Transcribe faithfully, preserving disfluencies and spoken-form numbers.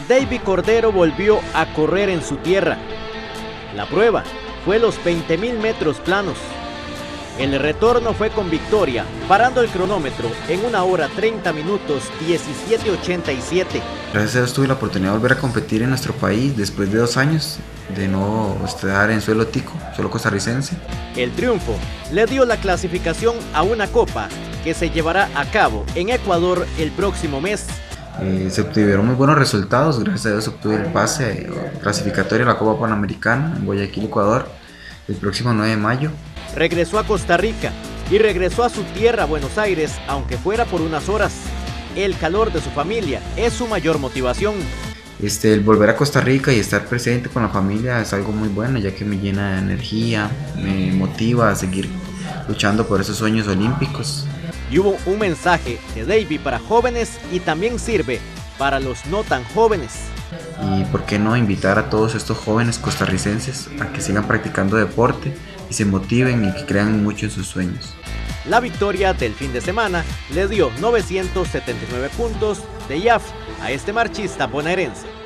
David Cordero volvió a correr en su tierra. La prueba fue los veinte mil metros planos. El retorno fue con victoria, parando el cronómetro en una hora treinta minutos diecisiete ochenta y siete. Gracias a Dios tuve la oportunidad de volver a competir en nuestro país después de dos años de no estar en suelo tico, suelo costarricense. El triunfo le dio la clasificación a una copa que se llevará a cabo en Ecuador el próximo mes. Eh, se obtuvieron muy buenos resultados, gracias a Dios obtuve el pase clasificatorio a la Copa Panamericana en Guayaquil, Ecuador, el próximo nueve de mayo. Regresó a Costa Rica y regresó a su tierra, Buenos Aires, aunque fuera por unas horas. El calor de su familia es su mayor motivación. Este, el volver a Costa Rica y estar presente con la familia es algo muy bueno, ya que me llena de energía, me motiva a seguir luchando por esos sueños olímpicos. Y hubo un mensaje de David para jóvenes y también sirve para los no tan jóvenes. Y por qué no invitar a todos estos jóvenes costarricenses a que sigan practicando deporte y se motiven y que crean mucho en sus sueños. La victoria del fin de semana le dio novecientos setenta y nueve puntos de I A F a este marchista bonaerense.